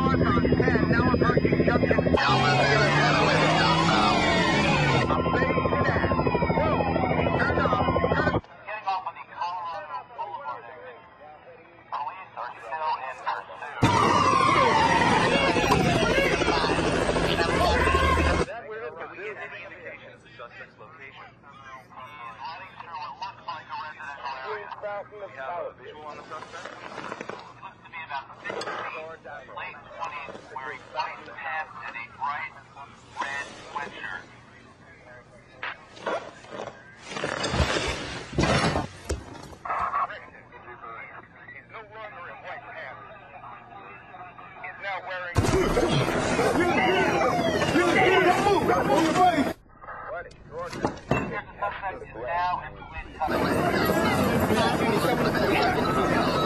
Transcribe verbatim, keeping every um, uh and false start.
north on ten, now approaching junction. Alpha zero getaway southbound. Levis Ad. Whoa, turn off. Getting off on the Colorado Boulevard exit. Police are still in pursuit. That will give any indication of the suspect's location. Heading through what looks like a residential area. We have a visual on the suspect. Looks to be about fifty feet, late twenties, wearing white pants and a bright red sweatshirt. He's no longer in white pants. He's now wearing... What extraordinary. Here's the suspect is now in police custody.